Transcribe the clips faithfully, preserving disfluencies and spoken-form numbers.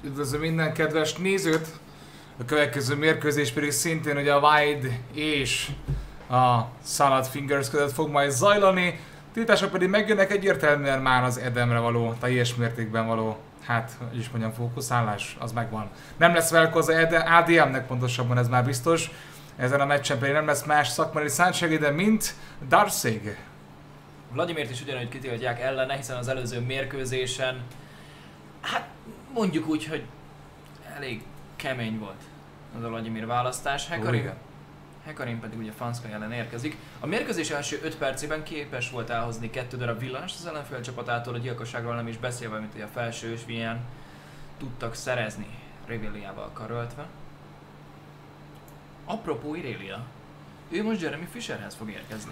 Üdvözlöm minden kedves nézőt! A következő mérkőzés pedig szintén ugye a Wide és a Salad Fingers között fog majd zajlani. Tiltások pedig megjönnek, egyértelműen már az Edemre való, teljes mértékben való, hát, hogy is mondjam, fókuszálás, az megvan. Nem lesz Velkoz á dé em-nek pontosabban, ez már biztos. Ezen a meccsen pedig nem lesz más szakmai szántsegéde, mint Darceg. Vladimirt is ugyanúgy kitiltják ellene, hiszen az előző mérkőzésen, hát mondjuk úgy, hogy elég kemény volt az a Vladimir választás. Hekarim, Hekarim pedig ugye Fanszkai ellen érkezik. A mérkőzés első öt percében képes volt elhozni kettő darab villást az ellenfél csapatától, a gyilkosságról nem is beszélve, mint hogy a felső ösvényen tudtak szerezni Iréliával karöltve. Apropó Irélia, ő most Jeremy Fisherhez fog érkezni.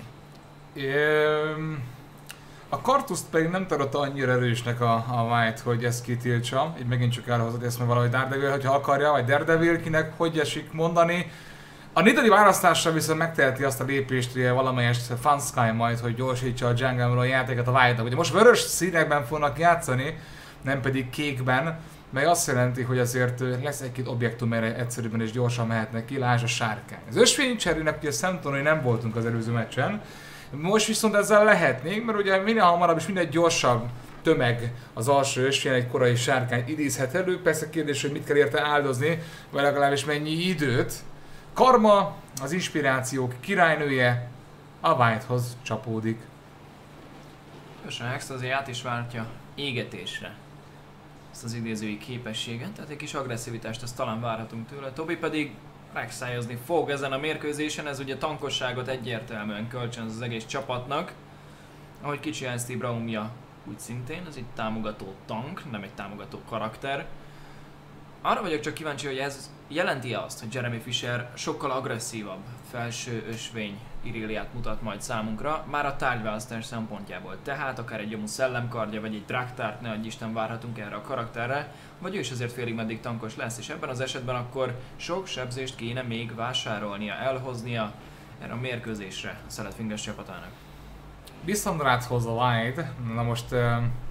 Um, a Kartuszt pedig nem tartotta annyira erősnek a, a White, hogy ezt kitiltsa. Így megint csak elhozott ezt, mert valahogy Daredevil, hogyha akarja, vagy Daredevil, kinek hogy esik mondani. A Nidalee választással viszont megteheti azt a lépést, hogy valamelyest Fanszkai majd, hogy gyorsítsa a Jungle-ról a játéket a White-nak. Ugye most vörös színekben fognak játszani, nem pedig kékben, mely azt jelenti, hogy azért lesz egy-két objektum, erre egyszerűbben és gyorsan mehetnek ki, lásd a sárkány. Az ösvénycserének ugye szemtanúi nem voltunk az előző meccsen. Most viszont ezzel lehetnénk, mert ugye minél hamarabb és minél gyorsabb tömeg az alsó ösvény egy korai sárkányt idézhet elő. Persze kérdés, hogy mit kell érte áldozni, vagy legalábbis mennyi időt. Karma, az inspirációk királynője, a Whitehoz csapódik. És a Hex azért át is váltja égetésre ezt az idézői képességet, tehát egy kis agresszivitást ezt talán várhatunk tőle. Tobi pedig megszájozni fog ezen a mérkőzésen, ez ugye tankosságot egyértelműen kölcsönöz az egész csapatnak. Ahogy kicsi Steve Braumja úgy szintén, ez egy támogató tank, nem egy támogató karakter. Arra vagyok csak kíváncsi, hogy ez jelenti azt, hogy Jeremy Fisher sokkal agresszívabb felső ösvény Iréliát mutat majd számunkra, már a tárgyválasztás szempontjából. Tehát akár egy Jomu szellemkardja, vagy egy Draktárt, ne adj Isten, várhatunk erre a karakterre, vagy ő is azért félig meddig tankos lesz, és ebben az esetben akkor sok sebzést kéne még vásárolnia, elhoznia erre a mérkőzésre a Salad Fingers csapatának. Viszontráthoz a Wide, na most uh,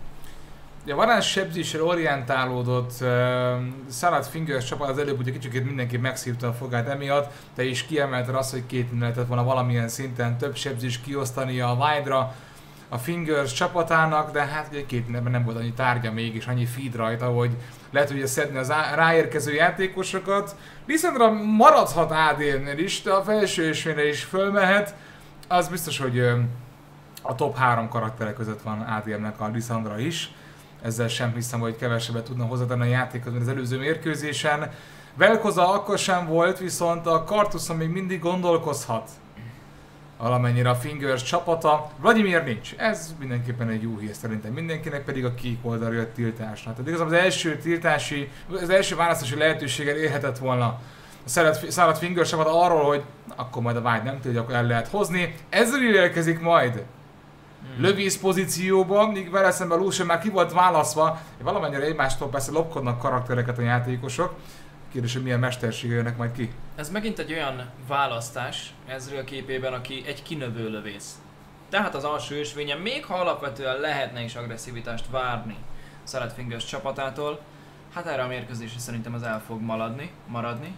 a varázs sebzésre orientálódott uh, Salad Fingers csapat az előbb ugye kicsit mindenki megszívta a fogát emiatt, te is kiemelted azt, hogy két lehetett volna valamilyen szinten több sebzést kiosztani a Wide-ra a Fingers csapatának, de hát ugye két mindenben nem volt annyi tárgya még és annyi feed rajta, hogy lehet ugye szedni az ráérkező játékosokat. Viszontra maradhat á dé em-nél is, de a felső ösvényre is fölmehet. Az biztos, hogy uh, a top három karakterek között van á dé em-nek a Lissandra is. Ezzel sem hiszem, hogy kevesebbet tudna hozzátenni a játékhoz, mint az előző mérkőzésen. Velkoza akkor sem volt, viszont a Kartuszon még mindig gondolkozhat valamennyire a Fingers csapata. Vladimir nincs. Ez mindenképpen egy jó hír szerintem mindenkinek, pedig a kék oldalra jött tiltásnak. Tehát igazából az első tiltási, az első választási lehetőséggel élhetett volna a Salad Fingers csapata arról, hogy akkor majd a White nem tudja, akkor el lehet hozni. Ezzel érkezik majd lövész pozícióban, míg vele szemben Lucian már ki volt válaszva, valamennyire egymástól persze lopkodnak karaktereket a játékosok. Kérdés, hogy milyen mestersége jönnek majd ki. Ez megint egy olyan választás Ezreal képében, aki egy kinövő lövész. Tehát az alsó ösvényen, még ha alapvetően lehetne is agresszivitást várni Salad Fingers csapatától, hát erre a mérkőzésre szerintem az el fog maradni, maradni.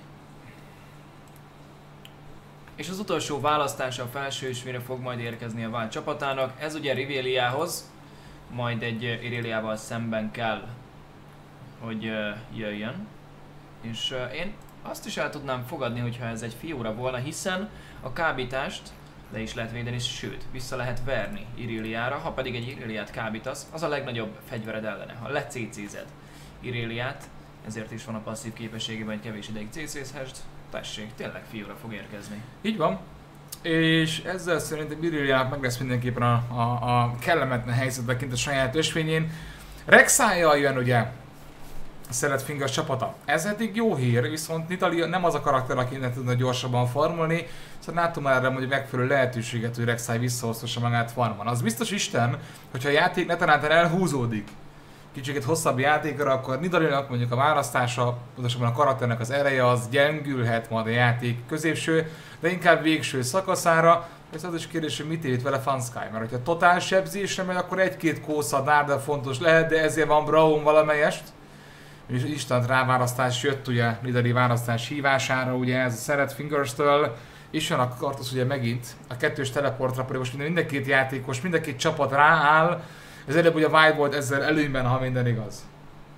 És az utolsó választása a felső ösvényre fog majd érkezni a Wild csapatának. Ez ugye Riveliához, majd egy Iréliával szemben kell, hogy jöjjön. És én azt is el tudnám fogadni, hogyha ez egy fiúra volna, hiszen a kábítást le is lehet védeni, sőt, vissza lehet verni Iréliára. Ha pedig egy Iréliát kábítasz, az a legnagyobb fegyvered ellene. Ha lecécézed Iréliát, ezért is van a passzív képességében, hogy kevés ideig cécézhessd. Tessék, tényleg fiúra fog érkezni. Így van. És ezzel szerintem Iréliának meg lesz mindenképpen a, a, a kellemetlen helyzetben kint a saját ösvényén. Rek'Sai jön ugye a Salad Fingers csapata. Ez eddig jó hír, viszont Nidalee nem az a karakter, aki innen tudna gyorsabban farmolni, szóval látom erre, hogy megfelelő lehetőséget, hogy Rek'Sai visszahoztassa magát farmon. Az biztos Isten, hogyha a játék netanátán elhúzódik kicsit hosszabb játékra, akkor Nidalee-nak mondjuk a választása, pontosabban a karakternek az ereje az gyengülhet majd a játék középső, de inkább végső szakaszára. Ez az is kérdés, hogy mit ért vele Fanszkai, mert hogyha totál sebzésre megy, akkor egy-két kósza Darda fontos lehet, de ezért van Braum valamelyest. és instant ráválasztás jött ugye lideri választás hívására, ugye ez a Szeret Fingers-től, és jön a Kartusz ugye megint a kettős teleportra, pedig most minden, mind a két játékos, mind a két csapat rááll, ez előbb ugye Wild volt ezzel előnyben, ha minden igaz.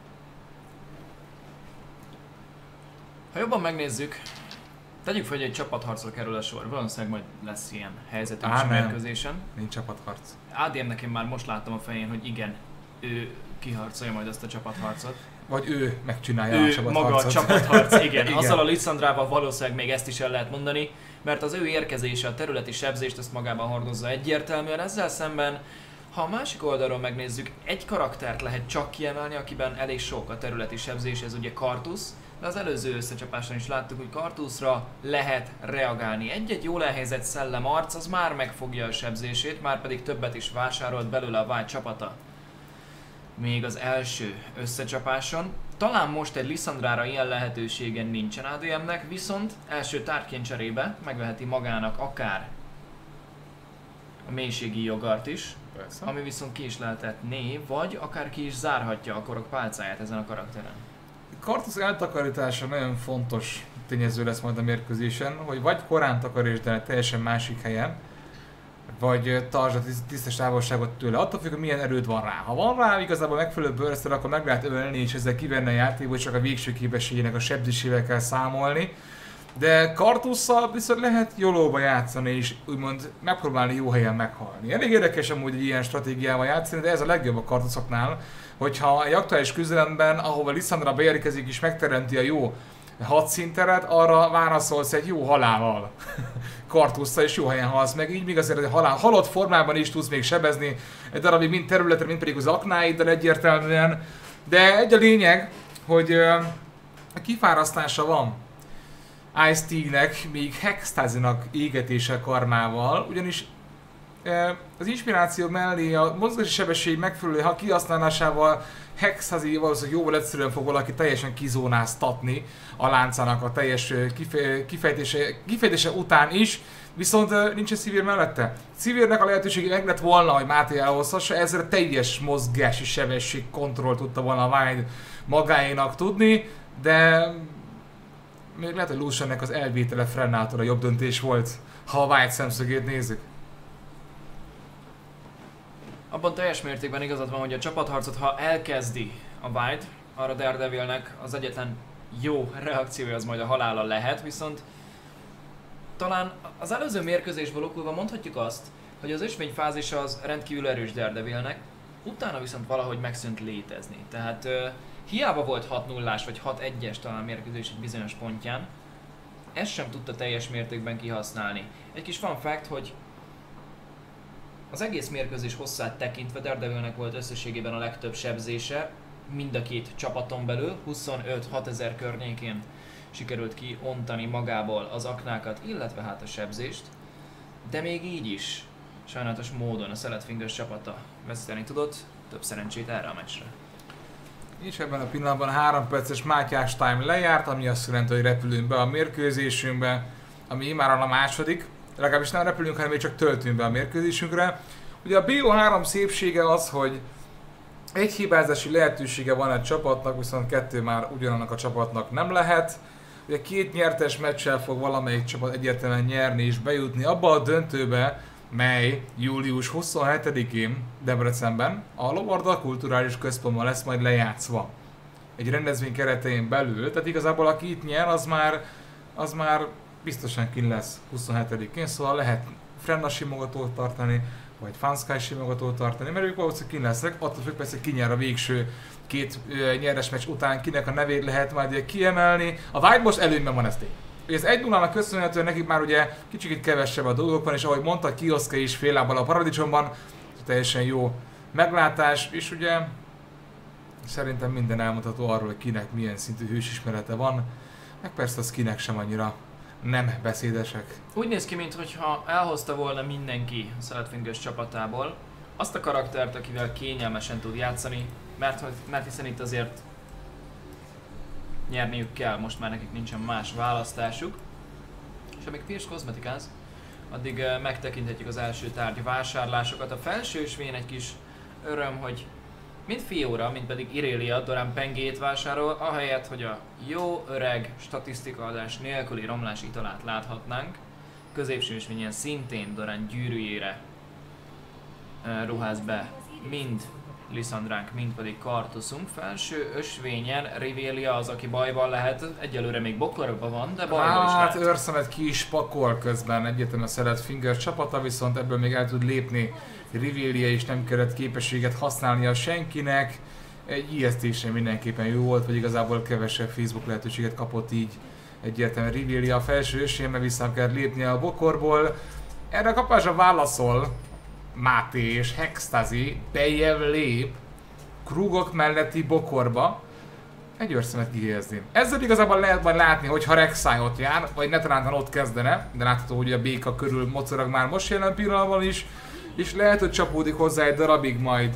Ha jobban megnézzük, tegyük fel, hogy egy csapatharcra kerül a sor, valószínűleg majd lesz ilyen helyzetünk is a mérkőzésen. Nincs csapatharc. á dé em-nek én már most láttam a fején, hogy igen, ő kiharcolja majd ezt a csapatharcot. Vagy ő megcsinálja ő a csapatharcot. maga a csapatharc, igen. igen. Azzal a Lissandrával valószínűleg még ezt is el lehet mondani, mert az ő érkezése, a területi sebzést ezt magában hordozza egyértelműen. Ezzel szemben, ha a másik oldalról megnézzük, egy karaktert lehet csak kiemelni, akiben elég sok a területi sebzés, ez ugye Kartusz, de az előző összecsapáson is láttuk, hogy Kartuszra lehet reagálni. Egy-egy jól elhelyezett szellemarc, az már megfogja a sebzését, már pedig többet is vásárolt belőle a Wild csapata. Még az első összecsapáson. Talán most egy Lissandrára ilyen lehetőségen nincsen á dé em-nek, viszont első tárgyként cserébe megveheti magának akár a mélységi jogart is, Persze. ami viszont ki is lehetetné, vagy akár ki is zárhatja a korok pálcáját ezen a karakteren. Kartusz eltakarítása nagyon fontos tényező lesz majd a mérkőzésen, hogy vagy korán takarítsd el teljesen másik helyen, vagy tartsd a tisztes távolságot tőle. Attól függ, hogy milyen erőd van rá. Ha van rá igazából megfelelő burster, akkor meg lehet ölni, és ezzel kivenne a játékból, csak a végső képességének a sebzésével kell számolni. De Kartusszal viszont lehet jólóba játszani, és úgymond megpróbálni jó helyen meghalni. Elég érdekes amúgy egy ilyen stratégiával játszani, de ez a legjobb a Kartuszoknál, hogyha egy aktuális küzdelemben, ahova Lissandra beérkezik és megteremti a jó hadszínteret, arra válaszolsz egy jó halállal. Kartusszal és jó helyen halsz meg, így még azért egy halál, halott formában is tudsz még sebezni egy darabig mind területre, mind pedig az aknáiddal egyértelműen. De egy a lényeg, hogy uh, a kifárasztása van Ice-T-nek, míg Hextazi-nak égetése karmával, ugyanis uh, az inspiráció mellé a mozgási sebesség megfelelő ha kihasználásával Hextazi valószínűleg jóval egyszerűen fog valaki teljesen kizónáztatni a láncának a teljes kifejtése, kifejtése után is, viszont nincs egy szívér mellette. Szívérnek a lehetősége meg lett volna, hogy Máté elhozhassa, ezzel a teljes mozgási sebesség kontroll tudta volna a Wild magáénak tudni, de még lehet, hogy Luciannek az elvétele Frennától a jobb döntés volt, ha a Wild szemszögét nézzük. Abban teljes mértékben igazad van, hogy a csapatharcot, ha elkezdi a Wild, arra Daredevilnek az egyetlen jó reakciója az majd a halála lehet, viszont talán az előző mérkőzésből okulva mondhatjuk azt, hogy az ösvényfázisa az rendkívül erős Daredevilnek, utána viszont valahogy megszűnt létezni. Tehát uh, hiába volt hat nullás vagy hat egyes talán mérkőzés egy bizonyos pontján, ezt sem tudta teljes mértékben kihasználni. Egy kis fun fact, hogy az egész mérkőzés hosszát tekintve Daredevilnek volt összességében a legtöbb sebzése, mind a két csapaton belül, huszonöt hatezer környékén sikerült kiontani magából az aknákat, illetve hát a sebzést, de még így is sajnálatos módon a Szeret Fingers csapata veszíteni tudott, több szerencsét erre a meccsre. És ebben a pillanatban három perces Mátyás time lejárt, ami azt jelenti, hogy repülünk be a mérkőzésünkbe, ami immáron a második. Legalábbis nem repülünk, hanem még csak töltünk be a mérkőzésünkre. Ugye a bé o három szépsége az, hogy egy hibázási lehetősége van egy csapatnak, viszont kettő már ugyanannak a csapatnak nem lehet. Ugye két nyertes meccsel fog valamelyik csapat egyértelműen nyerni és bejutni abba a döntőbe, mely július huszonhetedikén Debrecenben a Lovarda Kulturális Központban lesz majd lejátszva. Egy rendezvény keretein belül, tehát igazából aki itt nyer, az már, az már biztosan kint lesz huszonhetedikén, szóval lehet Frenna simogatót tartani, vagy Fansky simogatót tartani, mert ők valószínűleg kint lesznek, attól függ persze, ki nyer a végső két ö, nyeres meccs után, kinek a nevét lehet majd kiemelni. A Wild most előnyben van, ez tény. Ez egy nullának köszönhetően nekik már ugye kicsit kevesebb a dolgok van, és ahogy mondta, Kioszka is fél lábbal a paradicsomban, teljesen jó meglátás, és ugye szerintem minden elmondható arról, hogy kinek milyen szintű hősismerete van, meg persze az kinek sem annyira nem beszédesek. Úgy néz ki, mintha elhozta volna mindenki a Szeret Fingers csapatából azt a karaktert, akivel kényelmesen tud játszani, mert, mert hiszen itt azért nyerniük kell, most már nekik nincsen más választásuk. És amíg Pierce kozmetikáz, addig uh, megtekinthetjük az első tárgy vásárlásokat. A felső ösvény egy kis öröm, hogy mind Fiora, mind pedig Irelia Doran pengét vásárol, ahelyett, hogy a jó öreg statisztikaadás nélküli romlás italát láthatnánk. Középső ösvényen szintén Doran gyűrűjére uh, ruház be mind Lissandránk, mind pedig Kartuszunk. Felső ösvényen Rivelia az, aki bajban lehet, egyelőre még bokorban van, de bajban is Hát lehet. őrszemet ki is pakol közben, egyértelműen szeret Finger csapata, viszont ebből még el tud lépni Rivelia, és nem kellett képességet használnia senkinek. Egy ijesztésen mindenképpen jó volt, vagy igazából kevesebb Facebook lehetőséget kapott így egyértelműen Rivelia a felső ösvényen, vissza kell lépnie a bokorból. Erre a kapásra válaszol Máté és Hextazi, bejebb lép Krugok melletti bokorba egy őrszemet kihelyezni. Ezzel igazából lehet majd látni, hogy ha Rek'Sai ott jár, vagy Netrunner ott kezdene, de látható, hogy a béka körül mocorog már most jelen pillanatban is, és lehet, hogy csapódik hozzá egy darabig majd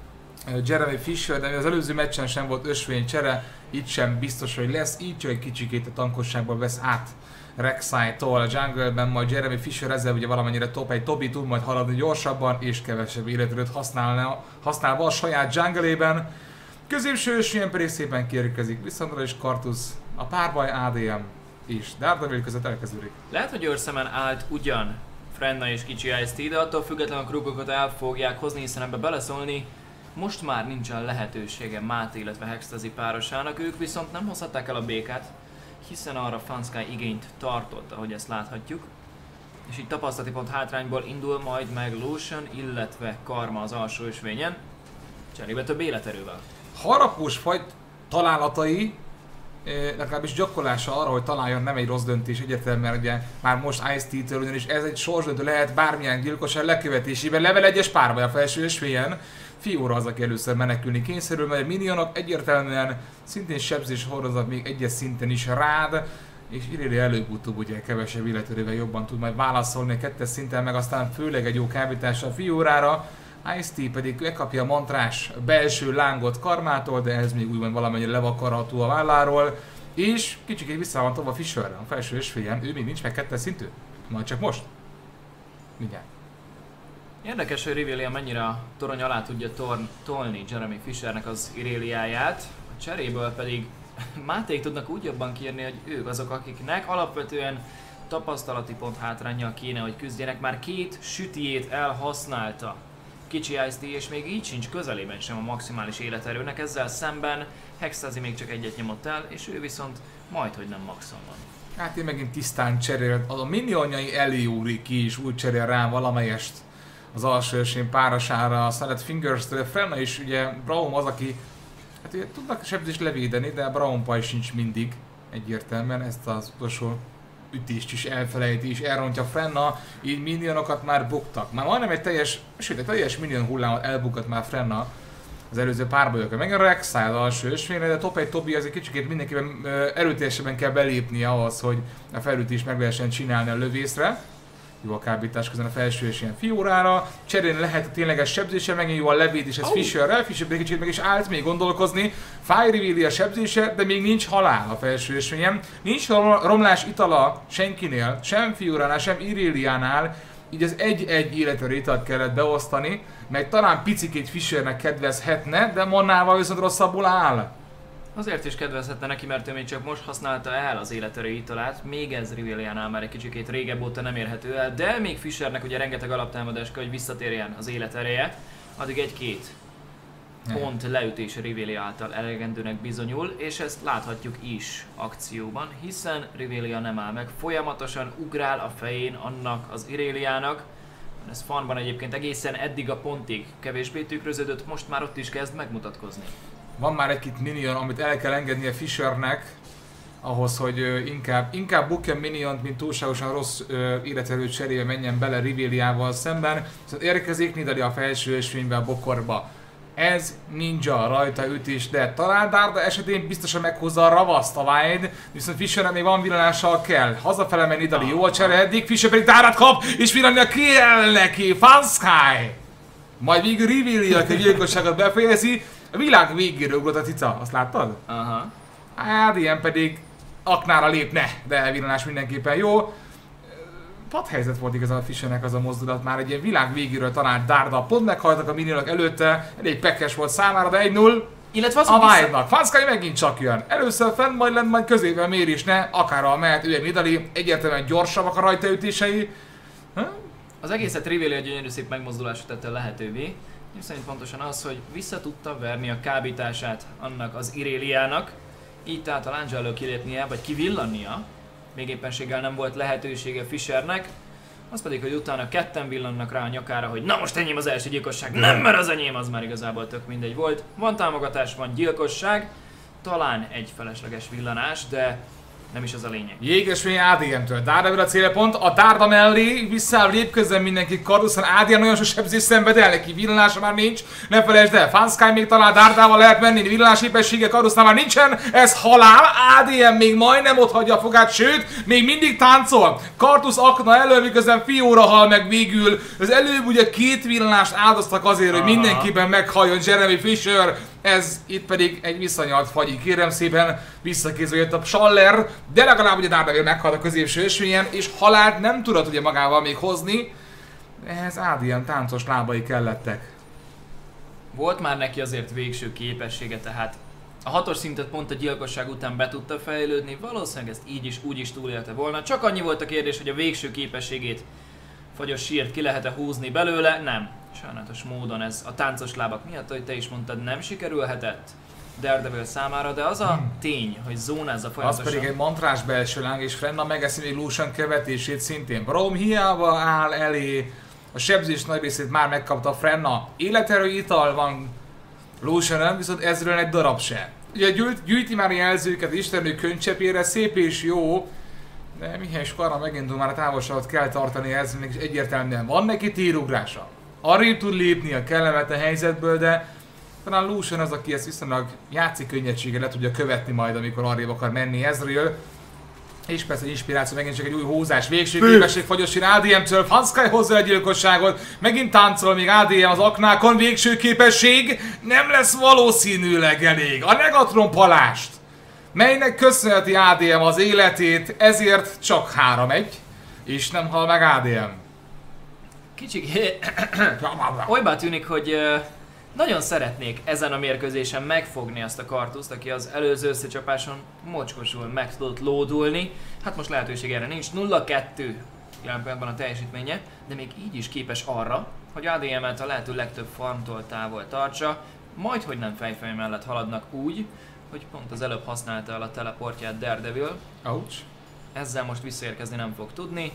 Jeremy Fisher, de az előző meccsen sem volt ösvénycsere, itt sem biztos, hogy lesz, így csak egy kicsikét a tankosságban vesz át Rek'Sai-tól a jungle-ben, majd Jeremy Fisher ezzel ugye valamennyire top egy Tobi tud majd haladni gyorsabban és kevesebb életerőt használva, használva a saját jungle-ében. Középső ösvényen pedig szépen kiérkezik Lissandra és Kartusz, a párbaj á dé em és Daredevil között elkezdődik. Lehet, hogy őrszemen állt ugyan Frenna és kicsi Ice-T, de attól függetlenül a Krugokat el fogják hozni, hiszen ebbe beleszólni most már nincsen lehetősége Máté, illetve Hextazi párosának, ők viszont nem hozhatták el a békát, hiszen arra Fansky igényt tartott, ahogy ezt láthatjuk. És így tapasztalati pont hátrányból indul majd meg Lucian, illetve Karma az alsó ösvényen, cserébe több életerővel. Harapós faj találatai, legalábbis gyakorlása arra, hogy találjon, nem egy rossz döntés egyértelműen, mert ugye már most Ice-T-től, ugyanis ez egy sorsdöntő lehet bármilyen gyilkosság lekövetésében, level egyes párbaj a felső ösvényen. Fiora az, aki először menekülni kényszerül, mert a minionok egyértelműen szintén sebzés hordoznak még egyes szinten is rád, és Irelia előbb-utóbb ugye kevesebb életerővel jobban tud majd válaszolni a kettes szinten, meg aztán főleg egy jó kábítással Fiorára. Ice-T pedig megkapja a mantrás belső lángot Karmától, de ez még úgymond valamennyire levakarható a válláról. És kicsikét vissza van tovább Fisherre, a felső ösvényen, ő még nincs meg kettes szintű. Majd csak most. Mindjárt. Érdekes, hogy Rivelia mennyire a torony alá tudja torn, tolni Jeremy Fishernek az Ireliáját, a cseréből pedig Máték tudnak úgy jobban kiírni, hogy ők azok, akiknek alapvetően tapasztalati pont hátránnyal kéne, hogy küzdjenek. Már két sütiét elhasználta kicsi Ice-T, és még így sincs közelében sem a maximális életerőnek, ezzel szemben Hextazi még csak egyet nyomott el, és ő viszont majdhogy nem maxon van. Hát én megint tisztán cserél, a minionjai Eliúri ki is úgy cserél rá valamelyest az alsó ösvény párosára, a Salad Fingers-től. Frenna is ugye Braum az, aki hát ugye tudnak sebzést levédeni, de Braum paj sincs mindig egyértelműen, ezt az utolsó ütést is elfelejti és elrontja Frenna, így minionokat már buktak. Már majdnem egy teljes, sőt egy teljes minion hullámot elbukott már Frenna az előző párbajokon. Meg a Rek'Sai az alsó ösvényre, de top egy Tobi azért kicsikét mindenképpen erőteljesebben kell belépni ahhoz, hogy a felütést meg lehessen csinálni a lövészre. Jó a kábítás közben a felső és ilyen Fiorára. Cserélni lehet a tényleges sebzése, megint jó a levédés ez oh. Fisherrel. Fisher egy kicsit meg is állt még gondolkozni. Fire Rivelia sebzése, de még nincs halál a felső ösvényen. Nincs romlás itala senkinél, sem Fioránál, sem Ireliánál. Így az egy-egy életerő italt kellett beosztani, meg talán picikét Fishernek kedvezhetne, de Monnával viszont rosszabbul áll. Azért is kedvezhetne neki, mert ő még csak most használta el az életerő italát, még ez Riveliánál már egy kicsikét régebb óta nem érhető el, de még Fishernek ugye rengeteg alaptámadás kell, hogy visszatérjen az életereje, addig egy-két pont leütése Rivelia által elegendőnek bizonyul, és ezt láthatjuk is akcióban, hiszen Rivelia nem áll meg, folyamatosan ugrál a fején annak az Ireliának. Ez farmban egyébként egészen eddig a pontig kevésbé tükröződött, most már ott is kezd megmutatkozni. Van már egy-két minion, amit el kell engednie Fishernek, ahhoz, hogy ö, inkább, inkább bukjon miniont, mint túlságosan rossz életerő cserébe menjen bele Riveliával szemben. Szóval érkezik Nidalee a felső ösvénybe a bokorba. Ez ninja rajta ütés, de talán Darda esetén biztosan meghozza a ravaszt a Wide, viszont Fishernek még van villanással kell. Hazafele megy Nidalee, jó a csere eddig, Fisher pedig Dardát kap, és villannia kell neki, Fansky! Majd végül Rivelia a gyilkosságot befejezi. A világ végére ugrott a cica, azt láttad? Aha. Hát ilyen pedig aknára lépne, de elvillanás mindenképpen jó. padhelyzet volt igazán a Fischernek az a mozdulat, már egy ilyen világ végéről talált Darda, pont meghajtak a minionok előtte, elég pekes volt számára, de egy null. Illetve az, a vissza... Wild-nak. Fansky megint csak jön. Először fenn, majd lent, majd közével mér is, ne, akárhol mehet, ő egy Nidali, egyértelműen gyorsabbak a rajtaütései. Hm? Az egészet Rivelli a gyönyörű szép megmozdulásra tette lehetővé. És szerint pontosan az, hogy vissza tudta verni a kábítását annak az Iréliának, így tehát a Langelo kilépnie, vagy kivillannia, még éppenséggel nem volt lehetősége Fischernek, az pedig, hogy utána ketten villannak rá a nyakára, hogy na most enyém az első gyilkosság, nem, mert az enyém, az már igazából tök mindegy volt. Van támogatás, van gyilkosság, talán egy felesleges villanás, de nem is az a lényeg. Jégesvény á dé em-től. Daredevil a célpont, a Darda mellé visszáll lép közben mindenki Karduszon, á dé em nagyon sok sebzés szenved el, neki villanása már nincs, ne felejtsd el, Fansky még talán Dardával lehet menni, villanás képessége Kardusznál már nincsen, ez halál, á dé em még majdnem ott hagyja a fogát, sőt, még mindig táncol, Kartusz akna elő, miközben Fiora hal meg végül, az előbb ugye két villanást áldoztak azért, hogy mindenkiben meghalljon Jeremy Fischer. Ez itt pedig egy visszanyalt fagyi, kérem szépen, visszakézve jött a Schaller, de legalább ugye Daredevil meghalt a középső ösvényen, és halált nem tudott ugye magával még hozni, ehhez á dé em táncos lábai kellettek. Volt már neki azért végső képessége, tehát a hatos szintet pont a gyilkosság után be tudta fejlődni, valószínűleg ezt így is úgy is túlélte volna, csak annyi volt a kérdés, hogy a végső képességét, fagyos sírt ki lehet-e húzni belőle, nem. Sajnálatos módon ez a táncos lábak miatt, hogy te is mondtad, nem sikerülhetett Daredevil számára, de az a hmm. tény, hogy zónázza folyamatosan. Az pedig egy mantrás belső láng, és Frenna megeszi még Lucian követését szintén. Brom hiába áll elé, a sebzés nagy részét már megkapta Frenna. Életerő ital van Lucianon, viszont ezről egy darab se. Ugye gyűjt, gyűjti már jelzőket Istenő könycsepére, szép és jó, de Mihály Skarra megindul, már a távolságot kell tartani, ez mégis egyértelműen van neki térugrása. Arrébb tud lépni a kellemetlen helyzetből, de talán Lucian az, aki ezt viszonylag játszik könnyedséggel le tudja követni majd, amikor arrébb akar menni Ezreal. És persze inspiráció, megint csak egy új húzás, végső képesség fagyosír á dé em-től, Fansky hozza a gyilkosságot, megint táncol még á dé em az aknákon, végső képesség, nem lesz valószínűleg elég. A Negatron palást, melynek köszönheti á dé em az életét, ezért csak három egy, és nem hal meg á dé em. Kicsit olybá tűnik, hogy uh, nagyon szeretnék ezen a mérkőzésen megfogni azt a Kartuszt, aki az előző összecsapáson mocskosul meg tudott lódulni. Hát most lehetőség erre nincs, nulla kettő jelen pillanatban a teljesítménye, de még így is képes arra, hogy á dé em-et a lehető legtöbb farmtól távol tartsa, majd hogy nem fejfej mellett haladnak úgy, hogy pont az előbb használta el a teleportját Daredevil. Ouch. Ezzel most visszaérkezni nem fog tudni.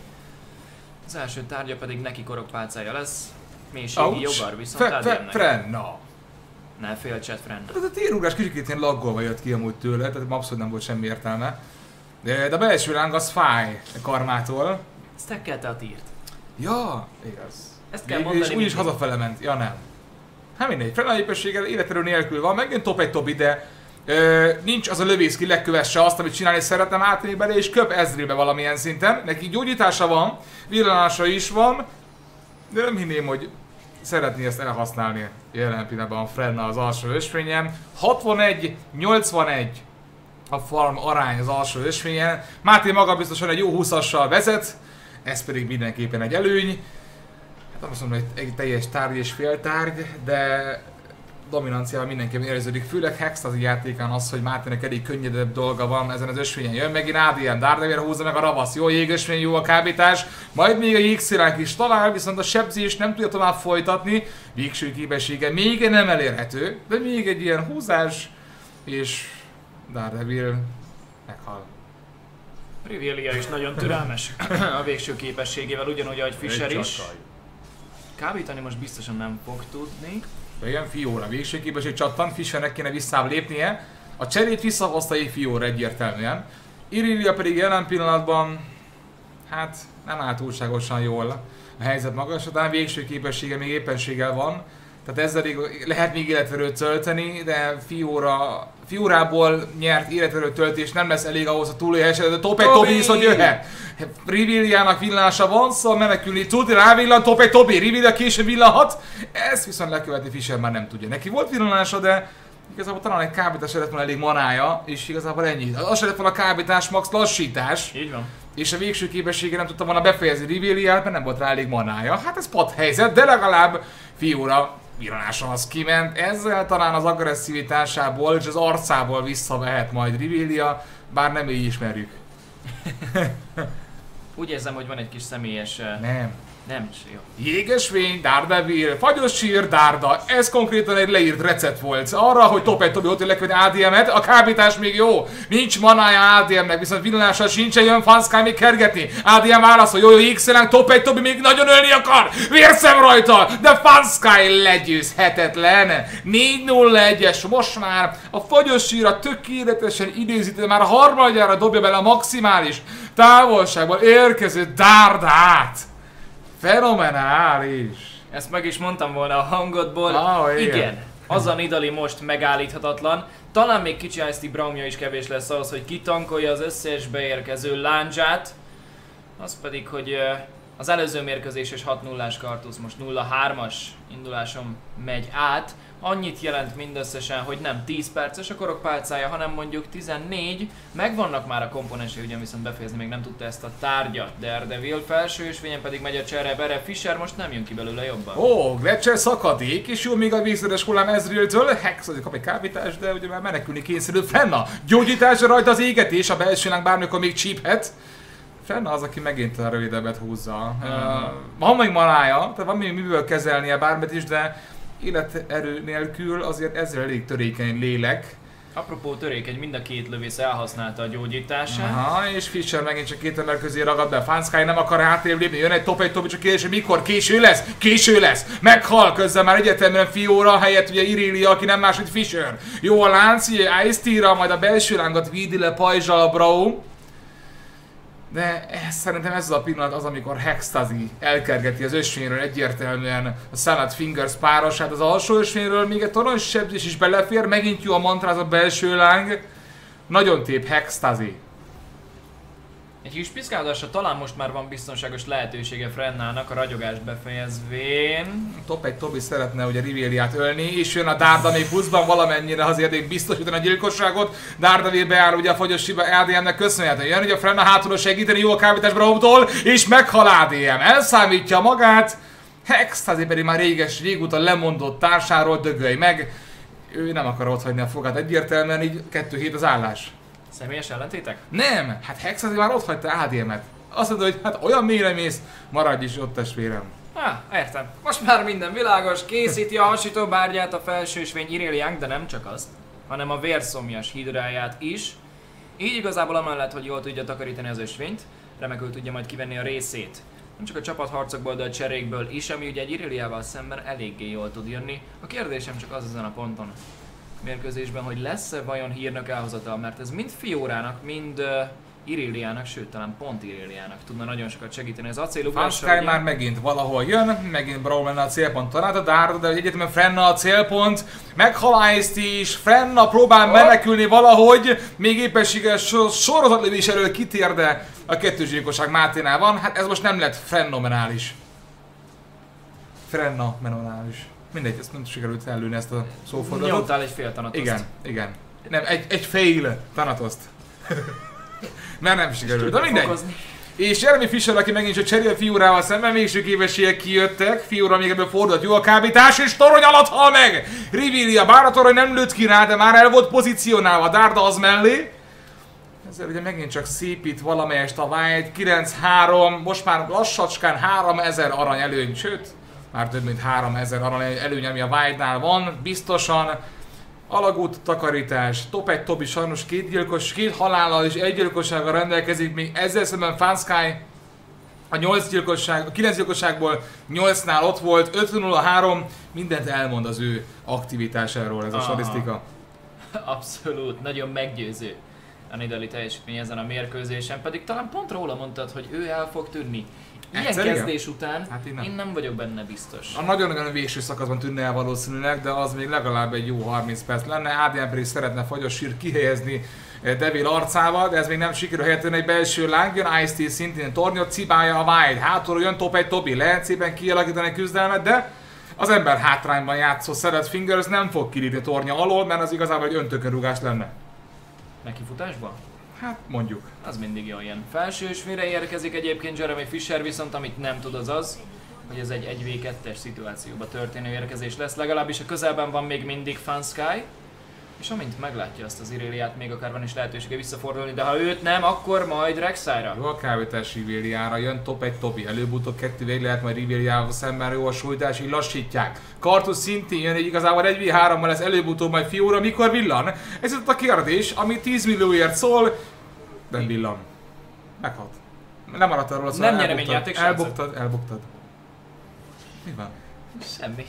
Az első tárgya pedig neki korokpálcája lesz. Mélységi jogar viszont á dé em-nek. Frenna! Ne féltset Frenna. Ez a térugrás kicsit ilyen laggolva jött ki amúgy tőle, tehát abszolút nem volt semmi értelme. De, de a belső láng az fáj a karmától. Stackelte a tírt. Ja, igaz. Ezt kell Végül mondani. És úgyis hazafele ment. Ja nem. Hát mindegy, Frenna képességgel életerő nélkül van, megint top egy Tobi, de ö, nincs az a lövész ki legkövesse azt, amit csinálni szeretem átérni bele, és köp Ezrealbe valamilyen szinten. Neki gyógyítása van, villanása is van, de nem hinném, hogy szeretné ezt elhasználni jelen pillanatban a Frenna az alsó ösvényen. hatvanegy nyolcvanegy a farm arány az alsó ösvényen. Máté maga biztosan egy jó húszassal vezet, ez pedig mindenképpen egy előny. Hát azt mondom, hogy egy teljes tárgy és féltárgy, de dominanciával mindenképpen érződik. Főleg Hextase játékán az, hogy Mátének elég könnyedebb dolga van ezen az ösvényen. Jön megint á dé em, Daredevil húzza meg a ravasz. Jó jégösvény, jó a kábítás. Majd még a jégsziránk is talál, viszont a sebzés nem tudja tovább folytatni. Végső képessége még nem elérhető, de még egy ilyen húzás, és Daredevil meghal. Rivelia is nagyon türelmes a végső képességével, ugyanúgy, ahogy Fischer is. Kábítani most biztosan nem fog tudni. Bejön Fiora, végső képesség csattan, Fischernek kéne visszább lépnie. A cserét visszahozta egy Fiora egyértelműen. Irelia pedig jelen pillanatban, hát nem áll túlságosan jól a helyzet magasatán, végső képessége még éppenséggel van. Tehát ezzel lehet még életerőt tölteni, de Fiora, Fiorából nyert életerőt töltés nem lesz elég ahhoz a túlélésre, de top egy Tobi viszont jöhet. Riviliának villánása van, szóval menekülni tud, rávillan top egy Tobi, Rivilia később villanhat. Ezt viszont lekövetni Fischer már nem tudja. Neki volt villanása, de igazából talán egy kábítás lett volna elég manája, és igazából ennyi. Az se lett volna a kábítás, max lassítás. Így van. és a végső képessége nem tudta volna befejezni Riveliát, mert nem volt rá elég manája. Hát ez padhelyzet, de legalább Fiora villanáson az kiment, ezzel talán az agresszivitásából és az arcából visszavehet majd Rivelia, bár nem így ismerjük. Úgy érzem, hogy van egy kis személyes... Nem. Nem, jó. Jégesvény, Daredevil, fagyos sír, Dárda. Ez konkrétan egy leírt recept volt arra, hogy top egy Tobi ott lekvenni á dé em-et. A kábítás még jó. Nincs manája á dé em-nek, viszont villanással sincsen, jön Fansky még kergetni. á dé em válaszol, jó jó X-elánk, top egy Tobi még nagyon ölni akar. Vérszem rajta, de Fansky legyőzhetetlen. négy nulla egyes, most már a fagyos síra tökéletesen idézítve, már a harmadjára dobja bele a maximális távolságból érkező Dárdát. Fenomenális! Ezt meg is mondtam volna a hangodból. Oh, igen. igen. Az a Nidalee most megállíthatatlan. Talán még kicsi Ice-T Braumja is kevés lesz ahhoz, hogy kitankolja az összes beérkező láncsát. Az pedig, hogy az előző mérkőzéses hat nullás Kartusz most nulla hármas induláson megy át. Annyit jelent mindösszesen, hogy nem tíz perces a korokpálcája, hanem mondjuk tizennégy. Megvannak már a komponensei, ugyan viszont befejezni még nem tudta ezt a tárgyat. Daredevil felső ösvényen pedig megy a csere, bere Fisher most nem jön ki belőle jobban. Ó, Gletscher szakadék, és jó még a vízszeres hullám Ezrealtől. Hex azért kap egy kábítást, de ugye már menekülni kényszerül. Frenna gyógyításra rajta az égetés, a belsőnk bármikor még csíphet. Frenna az, aki megint a rövidebbet húzza. Uh-huh. Uh, van még manája, tehát van még miből kezelnie bármit is, de életerő nélkül azért ezzel elég törékeny lélek. Apropó törékeny, mind a két lövész elhasználta a gyógyítását. Aha, és Fisher megint csak két ember közé ragad be. Fansky nem akar hátrébb lépni, jön egy top egy Tobi, csak kérdés, hogy mikor? Késő lesz? Késő lesz! Meghal közben már egyetemben Fiora, helyett ugye Irelia, aki nem más, mint Fisher. Jó a lánc, Ice-T-ra, majd a belső lángot védi le pajzsal a Braum. De ez, szerintem ez az a pillanat az, amikor Hextazi elkergeti az ösvényről egyértelműen a Salad Fingers párosát. Az alsó ösvényről még egy torony sebzés is belefér, megint jó a mantrázott belső láng. Nagyon tép Hextazi. Egy kis piszkálódásra talán most már van biztonságos lehetősége Frennának a ragyogást befejezvén. Top egy Tobi szeretne ugye Riveliát ölni, és jön a Dárda még pluszban valamennyire azért még biztosítani a gyilkosságot. Dárda beáll ugye a fagyos siba á dé em-nek köszönhetően. Jön ugye a Frenna hátulról segíteni, jó a kábítás Braumtól, és meghal á dé em. Elszámítja magát. Hextazi pedig már réges, régóta lemondott társáról dögölj meg. Ő nem akar otthagyni a fogát egyértelműen, így kettő hét az állás. Személyes ellentétek? Nem! Hát Hexazi már ott hagyta á dé em-et. Azt mondta, hogy hát olyan mélyre mész, maradj is ott, testvérem. Ah, értem. Most már minden világos, készíti a hasítóbárgyát a felsősvény Ireliánk, de nem csak azt, hanem a vérszomjas hidráját is. Így igazából amellett, hogy jól tudja takarítani az ösvényt, remekül tudja majd kivenni a részét. Nem csak a csapatharcokból, de a cserékből is, ami ugye egy Ireliával szemben eléggé jól tud jönni. A kérdésem csak az ezen a ponton mérkőzésben, hogy lesz-e vajon hírnök elhozatal, mert ez mind Fiorának, mind uh, Ireliának, sőt talán pont Ireliának tudna nagyon sokat segíteni az acélugrásra. Fansky már megint valahol jön, megint Braum lenne a célpont találta, Dárda, de egyetemen Frenna a célpont, meghal Ice-T is, Frenna próbál menekülni valahogy, még éppenséggel sorozatlövés elől kitér, de a kettős gyilkosság Máténál van, hát ez most nem lett fenomenális. Fenomenális. Mindegy, ezt nem sikerült ellőni ezt a szófordulatot. Nyomtál egy fél Thanatoszt. Igen, igen. Nem, egy, egy fail Thanatoszt. Mert nem sikerült, de mindegy. Fokozni. És Jeremy Fisher, aki megint csak cserél Fiorával szemben, végső képességek kijöttek. Fiora még ebből fordult, jó a kábítás, és torony alatt hal meg! Rivelia, bár a torony nem lőtt ki rá, de már el volt pozícionálva, Dárda az mellé. Ezzel ugye megint csak szépít valamelyest a White, kilenc három, most már lassacskán háromezer arany előny, sőt, már több mint háromezer arany előny, ami a White-nál van, biztosan. Alagút takarítás, top egy Tobi sajnos két gyilkos, két halállal és egy gyilkossággal rendelkezik, még ezzel szemben Fansky a nyolc gyilkosság, a kilenc gyilkosságból nyolcnál ott volt, öt nulla három, mindent elmond az ő aktivitásáról ez a statisztika. Abszolút, nagyon meggyőző a Nidalee teljesítmény ezen a mérkőzésen, pedig talán pont róla mondtad, hogy ő el fog tűnni. Ilyen Egyszer, kezdés igen? után hát én, nem. én nem vagyok benne biztos. A nagyon-nagyon végső szakaszban tűnne el valószínűleg, de az még legalább egy jó harminc perc lenne. á dé em pedig szeretne fagyos sír kihelyezni Devil arcával, de ez még nem sikerül helyett egy belső láng. Jön Ice-T szintén tornyot, cibálja a White, hátulról jön top egy Tobi, lehet szépen kialakítani a küzdelmet, de az ember hátrányban játszó Salad Fingers nem fog kilépni tornya alól, mert az igazából egy öntökönrugás lenne. Nekifutásban? Hát mondjuk. Az mindig jól jön. Felsősvére érkezik egyébként Jeremy Fisher, viszont amit nem tud az az, hogy ez egy egy vé kettes szituációba történő érkezés lesz. Legalábbis a közelben van még mindig Fansky. És amint meglátja azt az Iréliát, még akár van is lehetősége visszafordulni, de ha őt nem, akkor majd Rek'Sai-ra. Jó a kávétás Riveliára, jön top egy Tobi, előbb-utóbb kettő vég lehet majd Riveliával szemben, jó a súlytás, így lassítják. Kartusz szintén jön, hogy igazából egy vé hárommal lesz előbb-utóbb majd Fiora, mikor villan? Ez ott a kérdés, ami tíz millióért szól, nem villan. Meghalt. Nem maradt arról, szóval nem nyereményjáték sem. Elboktad, elboktad. Mi van? Semmi.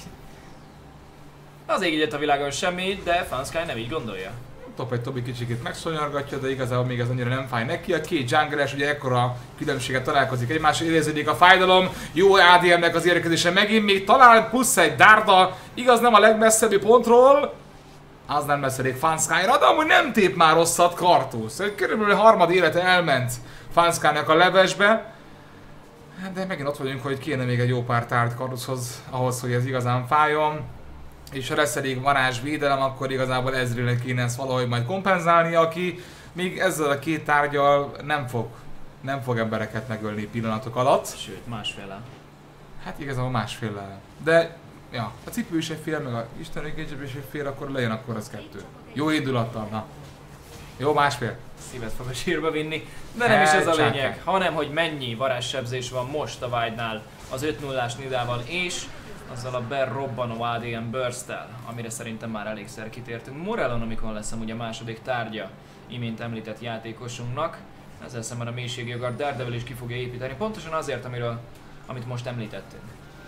Az ég egyet a világon semmi, de Fansky nem így gondolja. Top egy Tobi kicsikét megszonyargatja, de igazából még ez annyira nem fáj neki. A két jungleres ugye ekkora különbséget találkozik egymásra, érződik a fájdalom. Jó á dé em-nek az érkezése megint még talál plusz egy dárda. Igaz nem a legmesszebbi pontról. Az nem messze elég Fansky-ra, de amúgy nem tép már rosszat Kartusz. Körülbelül a harmad élete elment Fansky-nak a levesbe. De megint ott vagyunk, hogy kéne még egy jó pár tárgy Kartuszhoz ahhoz, hogy ez igazán fájjon. És ha lesz elég varázsvédelem, akkor igazából Ezrealnek kéne ezt valahogy majd kompenzálni, aki még ezzel a két tárgyal nem fog, nem fog embereket megölni pillanatok alatt. Sőt, másféle. Hát igazából másféle. De ja, a cipő is egy fél, meg a Isten Engage is egy fél, akkor legyen akkor az kettő. Jó indulattal, na. Jó, másfél. Szívet fog a sírba vinni, de nem is ez a lényeg, hanem hogy mennyi varázssebzés van most a Wild-nál az öt nullás Nidával és azzal a berrobbanó á dé em Burst-tel, amire szerintem már elégszer kitértünk. Morellonomicon lesz amúgy a második tárgya imént említett játékosunknak. Ezzel szemben a mélységjogar Daredevil is ki fogja építeni, pontosan azért, amiről, amit most említettünk.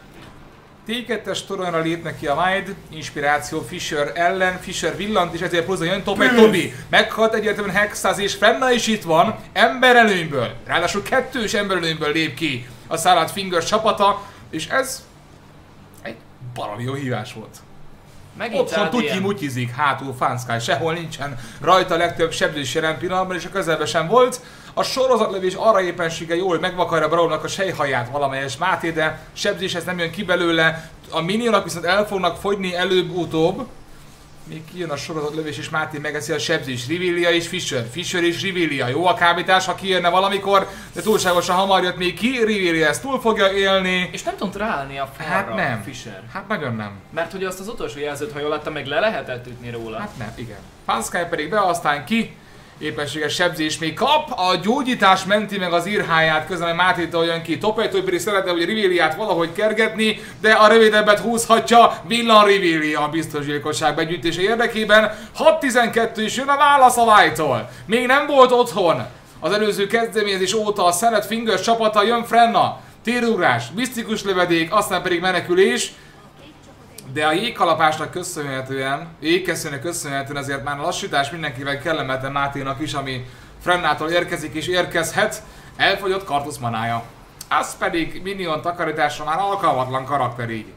té kettes toronyra lépnek ki a Wild, inspiráció Fisher ellen, Fisher villant és ezért pluszban jön top egy Tobi. Meghalt egyértelműen Hexaz és Frenna is itt van, emberelőnyből. Ráadásul kettős emberelőnyből lép ki a Salad Fingers csapata, és ez egy baromi jó hívás volt. Megint otthon tutyi-mutyizik hátul Fansky, sehol nincsen rajta a legtöbb sebzés jelen pillanatban, és a közelben sem volt. A sorozatlövés arra éppensége jó, hogy megvakarja Braumnak a sejhaját valamelyes Máté, de sebzéshez nem jön ki belőle. A minionok viszont el fognak fogyni előbb-utóbb. Még kijön a sorozatlövés és Máté megeszi a sebzés. Rivelia és Fisher. Fisher és Rivelia. Jó a kábítás, ha kijönne valamikor, de túlságosan hamar jött még ki. Rivelia ezt túl fogja élni. És nem tudott ráállni a falra hát nem. Fisher. Hát nagyon nem. Mert ugye azt az utolsó jelzőt, ha jól láttam, meg le lehetett ütni róla. Hát nem, igen. Fansky pedig be, aztán ki. Éppenséges sebzés még kap, a gyógyítás menti meg az írháját közben, Mátétól jön ki. Top egy pedig szeretne, hogy Riveliát valahogy kergetni, de a rövidebbet húzhatja. Villan Rivelia a biztos gyilkosság begyűjtése érdekében. hat tizenkettő is jön a válasz a White-tól. Még nem volt otthon az előző kezdeményezés óta a Salad Fingers csapata, jön Frenna. Térugrás, misztikus lövedék, aztán pedig menekülés. De a jégkalapásnak köszönhetően, jégkeszőnek köszönhetően azért már a lassítás mindenkivel kellemetlen Máténak is, ami Frennától érkezik és érkezhet, elfogyott Kartusz manája. Az pedig minion takarításra már alkalmatlan karakter így.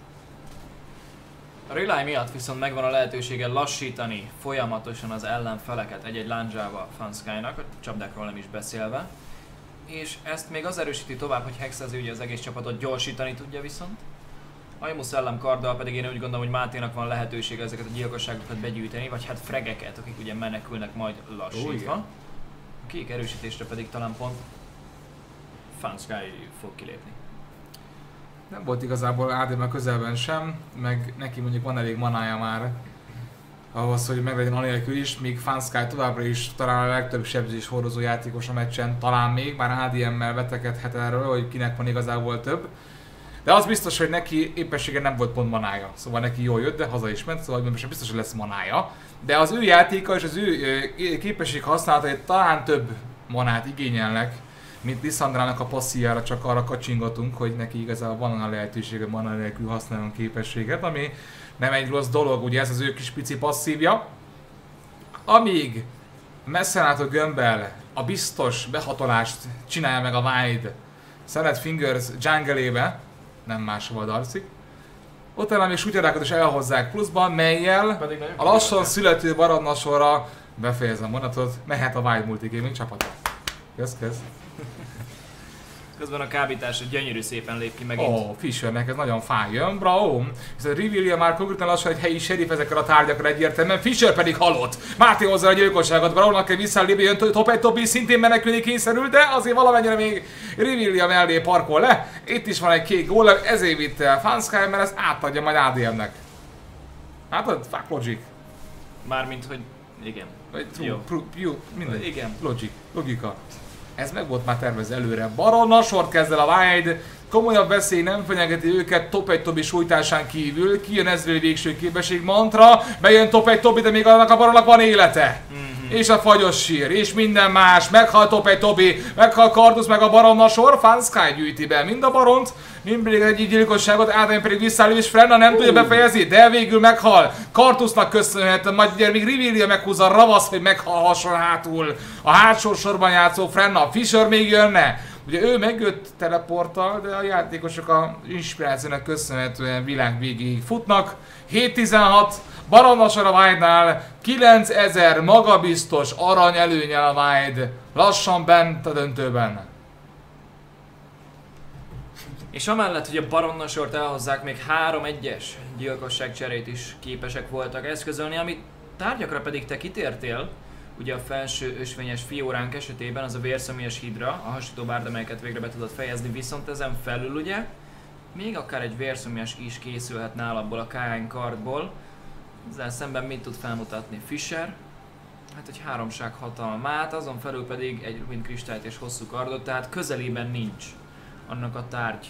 A Relay miatt viszont megvan a lehetősége lassítani folyamatosan az ellenfeleket egy-egy lándzsával Fansky-nak, a csapdákról nem is beszélve. És ezt még az erősíti tovább, hogy Hexaz ugye az egész csapatot gyorsítani tudja viszont. Aimu szellemkarddal pedig én úgy gondolom, hogy Máténak van lehetősége ezeket a gyilkosságokat begyűjteni, vagy hát fregeket, akik ugye menekülnek majd lassítva. A kék erősítésre pedig talán pont Fansky fog kilépni. Nem volt igazából á dé em a közelben sem, meg neki mondjuk van elég manája már ahhoz, hogy meglegyen anélkül is, míg Fansky továbbra is talán a legtöbb sebzés hordozó játékos a meccsen, talán még, bár á dé em-mel vetekedhet erről, hogy kinek van igazából több. De az biztos, hogy neki éppenséggel nem volt pont manája, szóval neki jól jött, de haza is ment, szóval most biztos, hogy lesz manája. De az ő játéka és az ő képesség használatai talán több manát igényelnek, mint Lissandrának a passzíjára, csak arra kacsingatunk, hogy neki igazából van a lehetősége maná nélkül használjon képességet, ami nem egy rossz dolog, ugye ez az ő kis pici passzívja. Amíg messzenátó gömbbel a biztos behatolást csinálja meg a Wild Salad Fingers jungle-ébe, nem máshova darcik. Utána még sutyarákat is elhozzák pluszban, mellyel a lassan születő maradna sorra, befejezem a mondatot, mehet a Wild Multigaming csapata. Kösz, kösz. Közben a kábítás gyönyörű szépen lép ki megint. Ó, oh, Fishernek ez nagyon fáj, jön, bravo! Viszont Revealia már konkrétan lassan egy helyi sheriff ezekkel a tárgyakra egyértelműen, Fisher pedig halott. Máté hozza a gyilkosságot, Bravo-nak kell visszalépni, jön top egy Tobi szintén menekülni kényszerül, de azért valamennyire még Revealia mellé parkol le. Itt is van egy kék gól, ezért vitt el Fansky, mert ezt átadja majd á dé em-nek. Látod? Fuck logic. Mármint, hogy igen. Vagy true, true, true, mindegy. Igen. Logic, logika. Ez meg volt már tervezve előre. Baronna sort kezd el a Wide. Komolyabb veszély nem fenyegeti őket top egy Tobi sújtásán kívül. Kijön ezreli végső képesség mantra. Bejön top egy Tobi, de még annak a Baronnak van élete. Mm-hmm. És a fagyos sír, és minden más. Meghal top egy Tobi, meghal Kardus, meg a Baronna sor. Fansky gyűjti be mind a Baront, mind pedig egy gyilkosságot. Ádám pedig visszaáll, és Frenna nem uh. tudja befejezni, de végül meghal. Kartusnak köszönhetően, majd ugye még Revealia meghúzza a ravasz, hogy meghalhasson hátul. A hátsó sorban játszó Frenna, Fisher még jönne. Ugye ő megjött teleporttal, de a játékosok a inspirációnak köszönhetően világ végéig futnak. hét tizenhat, Baronnasor a Wide-nál, kilencezer magabiztos arany előnyel a Wide, lassan bent a döntőben. És amellett, hogy a Baronnasort elhozzák, még három egyes gyilkosságcserét is képesek voltak eszközölni, amit tárgyakra pedig te kitértél. Ugye a felső ösvényes fióránk esetében az a vérszemélyes hidra, a hasító bárd, amelyeket végre be tudod fejezni, viszont ezen felül ugye még akár egy vérszemélyes is készülhet nála abból a ká en kardból. Ezzel szemben mit tud felmutatni Fisher? Hát egy háromság hatalmát, azon felül pedig egy rubin kristályt és hosszú kardot, tehát közelében nincs annak a tárgy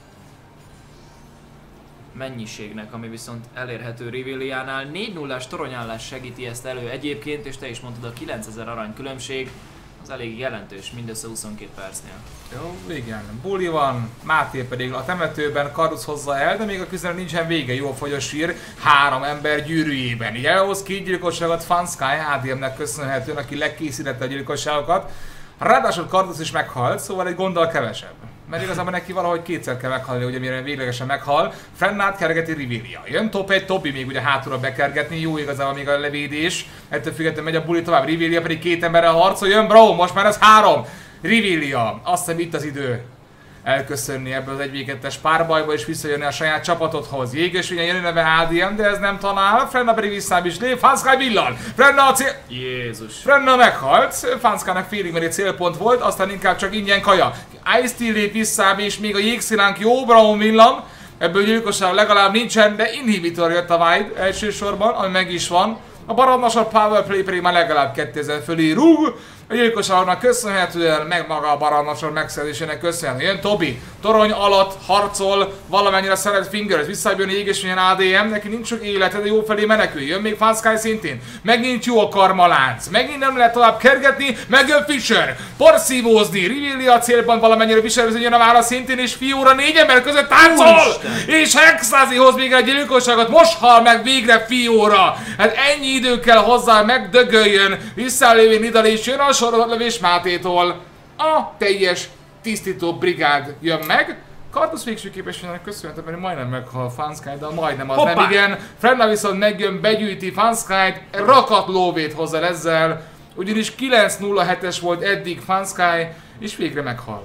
mennyiségnek, ami viszont elérhető Revealiánál. négy nullás toronyállás segíti ezt elő egyébként, és te is mondtad, a kilencezer arany különbség az elég jelentős, mindössze huszonkét percnél. Jó, igen. Bully van, Máté pedig a temetőben Kardus hozza el, de még a küzdelem nincsen vége, jó fogyos sír, három ember gyűrűjében. Így elhoz két gyilkosságot Fansky, á dé em-nek köszönhetően, aki legkészítette a gyilkosságokat. Ráadásul Kardus is meghalt, szóval egy gonddal kevesebb. Mert igazából neki valahogy kétszer kell meghalni, ugye mire véglegesen meghal. Frennát kergeti Revealia. Jön top egy Tobi még ugye hátulra bekergetni, jó igazából még a levédés. Ettől függetlenül megy a Bully tovább, Revealia pedig két emberrel harcol, jön Bravo, most már ez három. Revealia, azt hiszem itt az idő elköszönni ebből az egy vé kettes párbajba és visszajönni a saját csapatodhoz. Jéges ugye jön neve á dé em, de ez nem talál, Frenna pedig visszább is lép, Fansky villan! Frenna a cél... Jézus! Frenna meghalt, Fanskynak félig mert egy célpont volt, aztán inkább csak ingyen kaja. Ice-T lép visszább és még a jégszilánk jó, Brown villan, ebből gyilkosság legalább nincsen, de inhibitor jött a Wide elsősorban, ami meg is van. A Baronnasor powerplay pedig már legalább kétezer fölé rúg. A gyilkosságnak köszönhetően, meg maga a Baronnasor megszerzésének köszönhetően. Jön Tobi, torony alatt harcol, valamennyire szeret Fingers, visszajön éges milyen á dé em, neki nincs sok élete, de jó felé menekül. Jön még Fansky szintén, megint jó a karmalánc, megint nem lehet tovább kergetni, megjön Fisher, porszívózni, Revealia a célban valamennyire Fisher jön a válasz szintén, és Fiora négy ember között táncol! És Hexazi hoz még egy gyilkosságot, most hal meg végre Fiora! Hát ennyi idő kell hozzá, megdögöljön, visszalévén Nidal és jön a sorozatlövés Mátétól. A teljes tisztító brigád jön meg. Kardus végső képességének köszönhetően, mert majdnem meghal Fansky, de majdnem az Hoppá. nem igen. Frenna viszont megjön, begyűjti Fanskyt, rakat lóvét hozzá ezzel. Ugyanis kilenc nulla hetes volt eddig Fansky, és végre meghal.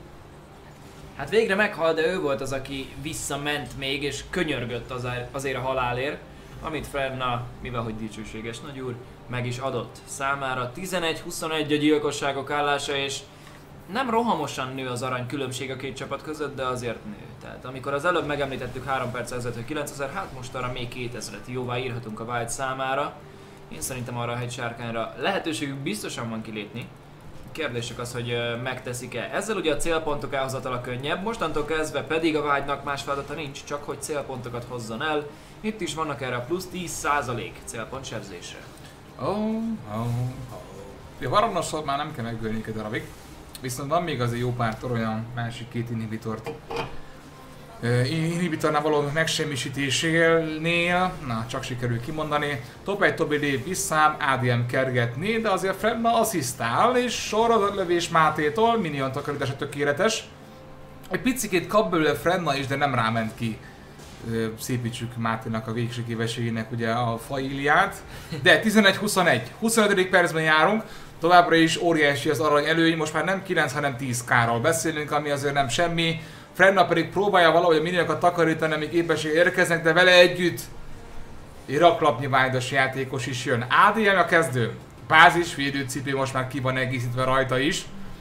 Hát végre meghal, de ő volt az, aki visszament még, és könyörgött azért a halálért, amit Frenna, mivel hogy dicsőséges nagyúr, meg is adott számára. tizenegy huszonegy a gyilkosságok állása, és nem rohamosan nő az arany különbség a két csapat között, de azért nő. Tehát amikor az előbb megemlítettük három perc ezelőtt, hogy kilencezer, hát most arra még kétezret jóvá írhatunk a Wide számára. Én szerintem arra a hegysárkányra lehetőségük biztosan van kilépni. Kérdés csak az, hogy megteszik-e. Ezzel ugye a célpontok elhozatala könnyebb, mostantól kezdve pedig a Wide-nak más feladata nincs, csak hogy célpontokat hozzon el. Itt is vannak erre a plusz tíz százalék célpont sebzésre. Oh, oh, oh. A Baronnasor már nem kell megölni egy darabig, viszont van még azért jó pár torony másik két inhibitort. Uh, inhibitornál való megsemmisítésénél, na csak sikerül kimondani. Top egy Tobi lép visszám, á dé em kergetné, de azért Frenna asszisztál, és sorozatlövés Mátétól, minion takarítása tökéletes. Egy picikét kap belőle Frenna is, de nem ráment ki. Szépítsük Máténak a végső képességének ugye a faíliát. De tizenegy huszonegy, huszonötödik percben járunk. Továbbra is óriási az arany előny, most már nem kilenc, hanem tíz ká-ról beszélünk, ami azért nem semmi. Frenna pedig próbálja valahogy a minionokat takarítani, amíg képesség érkeznek, de vele együtt egy raklapnyi vájdos játékos is jön. á dé em a kezdő. Bázis, védőcipő most már ki van egészítve rajta is.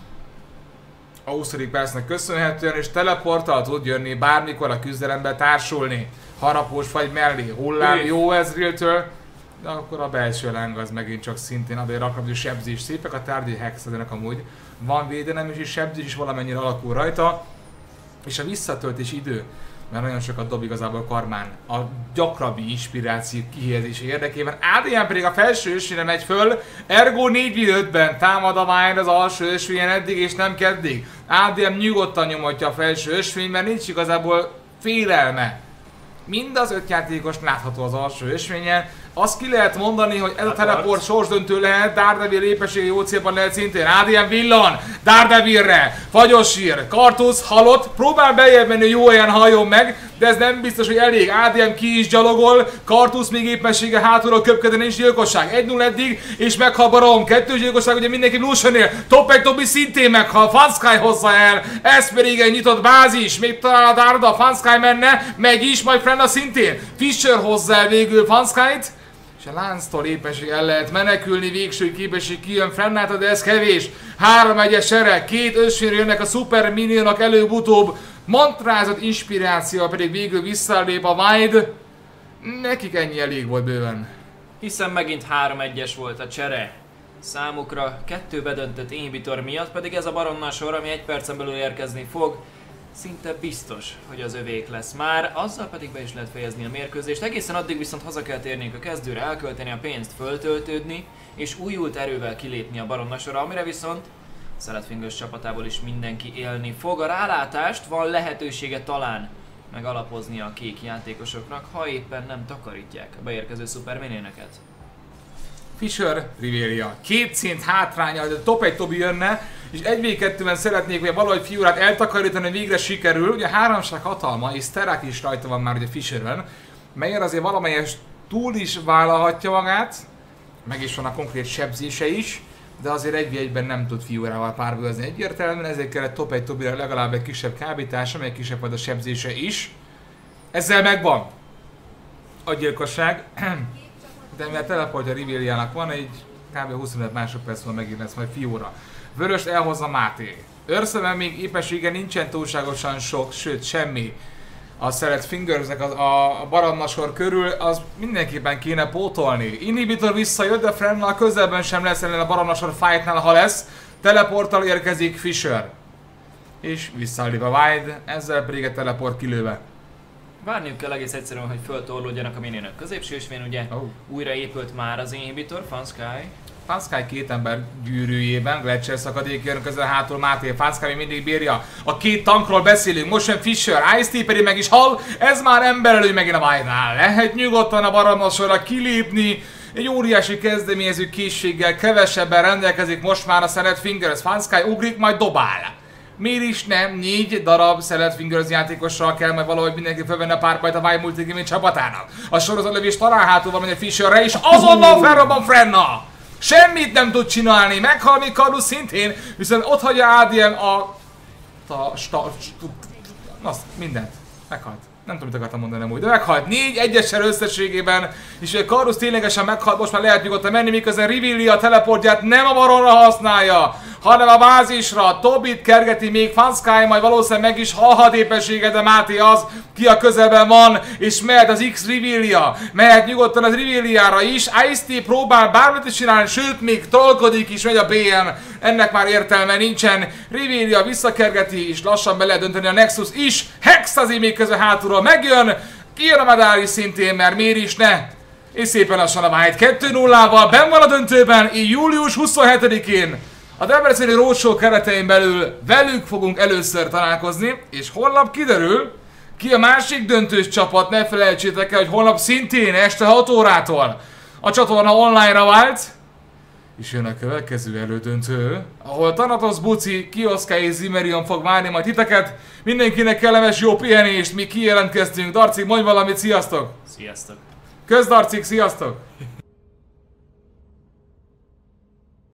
A huszadik percnek köszönhetően, és teleporttal tud jönni bármikor a küzdelembe társulni. Harapós vagy mellé, hullám jó Ezrealtől, de akkor a belső láng az megint csak szintén ad egy raklapnyi sebzés. Szépek a tárgyi hexadenek amúgy. Van védelem és sebzés is valamennyire alakul rajta. És a visszatöltés idő, mert nagyon sokat dob igazából Karmán a gyakrabbi inspiráció kihelyezése érdekében. á dé em pedig a felső ösvényre megy föl, ergo négy ötben támad a Wild az alsó ösvényen eddig és nem keddig. á dé em nyugodtan nyomatja a felső ösvény, mert nincs igazából félelme. Mind az öt játékos látható az alsó ösvényen. Azt ki lehet mondani, hogy ez a teleport sorsdöntő lehet, Daredevil lépessége jó célban lehet szintén. á dé em villan, Daredevilre, fagyosír, Kartusz halott, próbál beljebb menni, jó olyan halljon meg, de ez nem biztos, hogy elég. á dé em ki is gyalogol, Kartusz még éppensége hátulról köpködni, nincs gyilkosság. egy null eddig, és meghal Baron, kettős gyilkosság, ugye mindenki Lucianél, Topek Tobi szintén meghal, Fansky hozza el, ez pedig egy nyitott bázis, még talán a Darda, Fansky menne, meg is, majd Frenna szintén. Fischer hozza el végül Fanskyt, és a lánctól épesség el lehet menekülni, végső képesség kijön Frennától, de ez kevés. Három egyes sereg, két ösvényre jönnek a szuper minionok előbb-utóbb, mantrázott inspiráció pedig végül visszalép a Wild. Nekik ennyi elég volt bőven. Hiszen megint három egyes volt a csere számukra, kettő bedöntött inhibitor miatt, pedig ez a Baronnal sor, ami egy percen belül érkezni fog, szinte biztos, hogy az övék lesz már, azzal pedig be is lehet fejezni a mérkőzést. Egészen addig viszont haza kell térnénk a kezdőre, elkölteni a pénzt, föltöltődni, és újult erővel kilépni a Baronna sorra, amire viszont Szeletfingers csapatából is mindenki élni fog. A rálátást van lehetősége talán megalapozni a kék játékosoknak, ha éppen nem takarítják a beérkező szuperminioneket. Fischer, Rivelia. Két szint hátránya, hogy a top egy Tobi jönne, és egy vé kettőben szeretnék ugye valahogy Fiúrát eltakarítani, végre sikerül. Ugye háromság hatalma, és Sterak is rajta van már ugye Fischerben, melyen azért valamelyest túl is vállalhatja magát, meg is van a konkrét sebzése is, de azért egy vé egyben nem tud Fiúrával párbőzni egyértelműen, ezért kellett top egy Tobira legalább egy kisebb kábítása, meg kisebb volt a sebzése is. Ezzel megvan a gyilkosság. De mivel teleportja Riveliának van, egy kb. huszonöt másodperc van megint lesz majd Fiúra. Vöröst elhozza Máté. Őrszemben még épessége nincsen túlságosan sok, sőt semmi. A Szeletfingersnek a, a Baronna sor körül, az mindenképpen kéne pótolni. Inhibitor visszajött, de Frennal közelben sem lesz ellen a Baronna sor fightnál, ha lesz. Teleporttal érkezik Fischer. És visszalép a Wild, ezzel pedig a teleport kilőve. Várniuk kell egész egyszerűen, hogy föltorlódjanak a minionok középső ösvény, ugye oh. újra épült már az inhibitor, Fansky. Fansky két ember gyűrűjében, Gletscher szakadék jön közel hátul Máté, Fansky még mindig bírja. A két tankról beszélünk, most jön Fischer, Ice-T pedig meg is hal, ez már emberelő megint a Wildnál. Lehet nyugodtan a Baronna sorra kilépni, egy óriási kezdeményező készséggel kevesebben rendelkezik most már a Szeletfingers. Fansky ugrik, majd dobál. Miért is nem? Négy darab Szeletfingers játékossal kell majd valahogy mindenki felvenni a párbajt a Wild Multigaming csapatának. A sorozatlövés talán hátul van a Fischerre, és azonnal felrobban Frenna! Semmit nem tud csinálni, meghal még Kardusz szintén, viszont ott hagyja á dé em a... a... sta... azt, mindent. Meghalt. Nem tudom, mit akartam mondani amúgy, de meghalt. Négy egyessel összességében, és a Kardusz ténylegesen meghalt, most már lehet nyugodtan menni, miközben Rivelia a teleportját nem a Baronra használja, hanem a bázisra. Tobit kergeti még Fansky, majd valószínűleg meg is halhat épessége, de Máté az, ki a közelben van, és mehet az X Rivelia, mehet nyugodtan az Riveliára is. Ice-T próbál bármit is csinálni, sőt még trollkodik is, megy a bé em, ennek már értelme nincsen. Rivelia visszakergeti, és lassan be lehet dönteni a Nexus is. Hexazi még közben hátulról megjön, kijön a Medalis szintén, mert miért is ne? És szépen lassan a Wild kettő nullával benn van a döntőben, így július huszonhetedikén. A Debreceni Roadshow keretein belül velük fogunk először találkozni, és holnap kiderül, ki a másik döntős csapat. Ne felejtsétek el, hogy holnap szintén este hat órától a csatorna online-ra vált, és jön a következő elődöntő, ahol Thanatos, Buci, Kioszka és Zimerion fog várni majd titeket. Mindenkinek kellemes jó pihenést, mi kijelentkeztünk. Darcik, mondj valamit, sziasztok! Sziasztok! Kösz Darcik, sziasztok!